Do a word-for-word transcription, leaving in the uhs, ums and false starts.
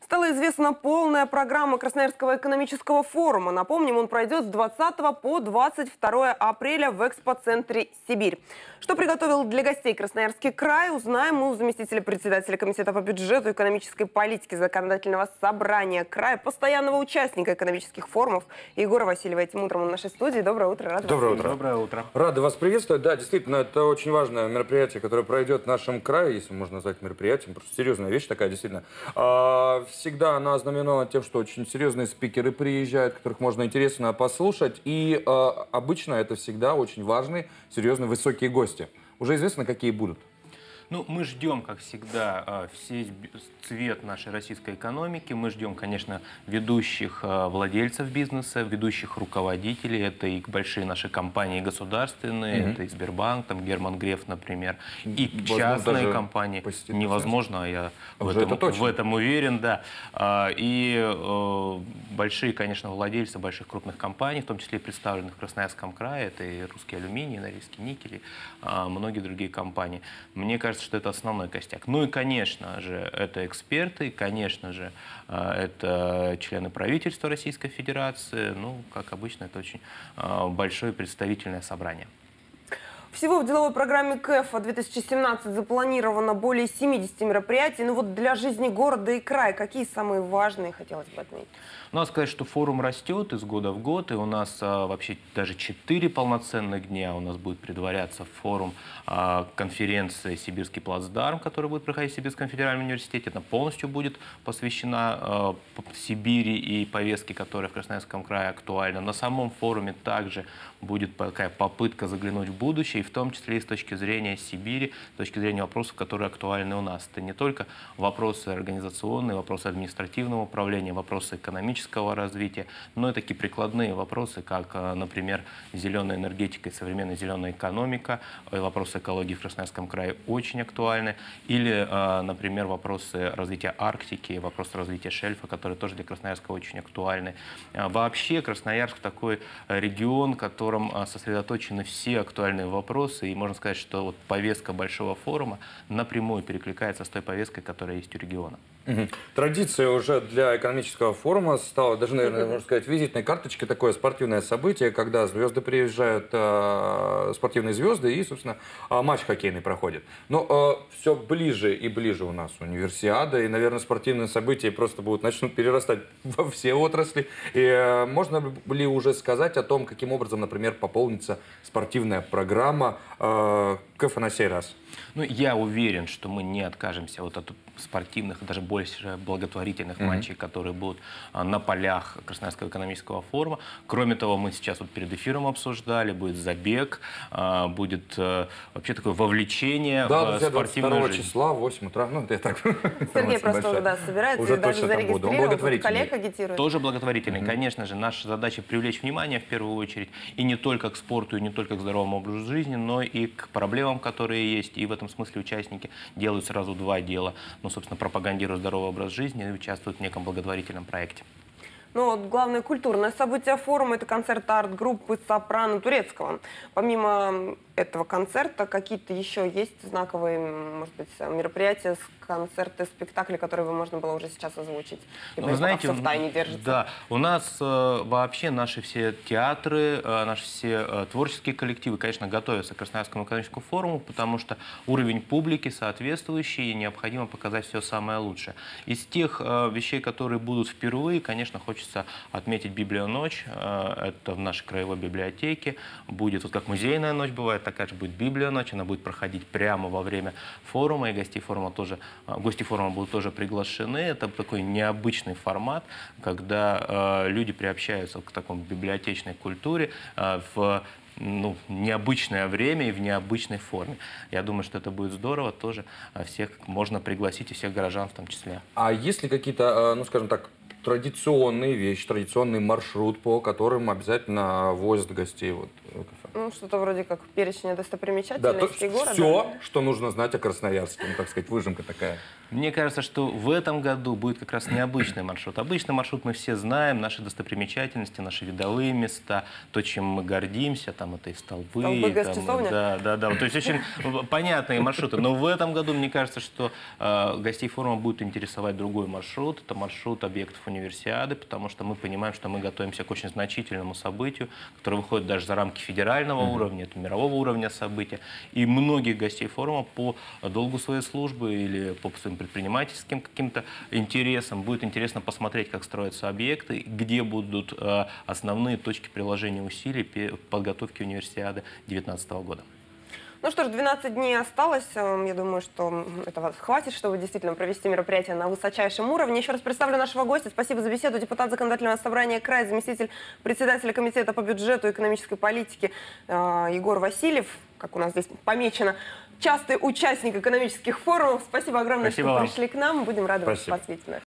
Стала известна полная программа Красноярского экономического форума. Напомним, он пройдет с двадцатого по двадцать второе апреля в экспоцентре «Сибирь». Что приготовил для гостей Красноярский край, узнаем мы у заместителя председателя комитета по бюджету, экономической политике законодательного собрания края, постоянного участника экономических форумов Егора Васильева. Этим утром он в нашей студии. Доброе утро. Рада Доброе вас утро. Доброе утро. Рады вас приветствовать. Да, действительно, это очень важное мероприятие, которое пройдет в нашем крае, если можно назвать мероприятием. Просто серьезная вещь такая, действительно. А, всегда она ознаменована тем, что очень серьезные спикеры приезжают, которых можно интересно послушать. И а, обычно это всегда очень важные, серьезные, высокие гости. Уже известно, какие будут? Ну, мы ждем, как всегда, весь цвет нашей российской экономики. Мы ждем, конечно, ведущих владельцев бизнеса, ведущих руководителей. Это и большие наши компании государственные, mm-hmm. это и Сбербанк, там Герман Греф, например, и возможно, частные компании. Невозможно, я в этом, это в этом уверен, да. И э, большие, конечно, владельцы больших крупных компаний, в том числе представленных в Красноярском крае, это и Русский алюминий, Норильский никель, многие другие компании. Мне кажется, что это основной костяк. Ну и, конечно же, это эксперты, конечно же, это члены правительства Российской Федерации. Ну, как обычно, это очень большое представительное собрание. Всего в деловой программе КЭФа две тысячи семнадцать запланировано более семидесяти мероприятий. Ну вот для жизни города и края какие самые важные, хотелось бы отметить? Надо сказать, что форум растет из года в год, и у нас а, вообще даже четыре полноценных дня. У нас будет предваряться форум а, конференции «Сибирский плацдарм», который будет проходить в Сибирском федеральном университете. Она полностью будет посвящена а, Сибири и повестке, которая в Красноярском крае актуальна. На самом форуме также будет такая попытка заглянуть в будущее, и в том числе и с точки зрения Сибири, с точки зрения вопросов, которые актуальны у нас. Это не только вопросы организационные, вопросы административного управления, вопросы экономического развития, но и такие прикладные вопросы, как, например, зеленая энергетика и современная зеленая экономика, вопросы экологии в Красноярском крае очень актуальны, или, например, вопросы развития Арктики, вопросы развития шельфа, которые тоже для Красноярска очень актуальны. Вообще Красноярск такой регион, в котором сосредоточены все актуальные вопросы, и можно сказать, что вот повестка большого форума напрямую перекликается с той повесткой, которая есть у региона. Угу. Традиция уже для экономического форума стала, даже, наверное, можно сказать, визитной карточкой, такое спортивное событие, когда звезды приезжают, э, спортивные звезды, и, собственно, э, матч хоккейный проходит. Но э, все ближе и ближе у нас универсиада, и, наверное, спортивные события просто будут начнут перерастать во все отрасли. И э, можно ли уже сказать о том, каким образом, например, пополнится спортивная программа э, КЭФа на сей раз? Ну, я уверен, что мы не откажемся вот от спортивных, даже больше благотворительных mm-hmm. матчей, которые будут а, на полях Красноярского экономического форума. Кроме того, мы сейчас вот перед эфиром обсуждали, будет забег, а, будет а, вообще такое вовлечение да, в друзья, спортивную двадцать второго жизнь. числа, в восемь утра, ну, это я так... Сергей просто уже, да, собирается, уже и даже зарегистрирован, коллег агитирует. Тоже благотворительный. Mm-hmm. Конечно же, наша задача привлечь внимание в первую очередь, и не только к спорту, и не только к здоровому образу жизни, но и к проблемам, которые есть, и в этом смысле участники делают сразу два дела. Ну, собственно, пропагандируют здоровый образ жизни и участвуют в неком благотворительном проекте. Ну, вот главное культурное событие форума – это концерт арт-группы «Сопрано» турецкого. Помимо этого концерта какие-то еще есть знаковые, может быть, мероприятия, концерты, спектакли, которые можно было уже сейчас озвучить? Ну, вы знаете, все в тайне держится. Да, у нас э, вообще наши все театры, э, наши все э, творческие коллективы, конечно, готовятся к Красноярскому экономическому форуму, потому что уровень публики соответствующий, и необходимо показать все самое лучшее. Из тех э, вещей, которые будут впервые, конечно, хочется отметить Библионочь. Э, это в нашей краевой библиотеке. Будет, вот как музейная ночь бывает, такая же будет Библионочь. Она будет проходить прямо во время форума, и гости форума тоже Гости форума будут тоже приглашены. Это такой необычный формат, когда э, люди приобщаются к такой библиотечной культуре э, в ну, необычное время и в необычной форме. Я думаю, что это будет здорово. Тоже всех можно пригласить, и всех горожан в том числе. А есть ли какие-то, ну, скажем так, традиционные вещи, традиционный маршрут, по которым обязательно возят гостей? Вот, ну, что-то вроде как перечня достопримечательностей да, города. Все, что нужно знать о Красноярске, ну, так сказать, выжимка такая. Мне кажется, что в этом году будет как раз необычный маршрут. Обычный маршрут мы все знаем, наши достопримечательности, наши видовые места, то, чем мы гордимся, там это и столбы. Столбы, там, гостесовня. да, да, да. То есть очень понятные маршруты. Но в этом году, мне кажется, что э, гостей форума будет интересовать другой маршрут. Это маршрут объектов универсиады, потому что мы понимаем, что мы готовимся к очень значительному событию, которое выходит даже за рамки федерального mm-hmm. уровня, это мирового уровня события. И многих гостей форума по долгу своей службы или по своим предпринимательским каким-то интересам будет интересно посмотреть, как строятся объекты, где будут э, основные точки приложения усилий по подготовке универсиады две тысячи девятнадцатого года. Ну что ж, двенадцать дней осталось. Я думаю, что этого хватит, чтобы действительно провести мероприятие на высочайшем уровне. Еще раз представлю нашего гостя. Спасибо за беседу. Депутат Законодательного собрания края, заместитель председателя комитета по бюджету и экономической политике Егор Васильев, как у нас здесь помечено, частый участник экономических форумов. Спасибо огромное, Спасибо что вам. пришли к нам. Будем рады вас Спасибо. посвятить.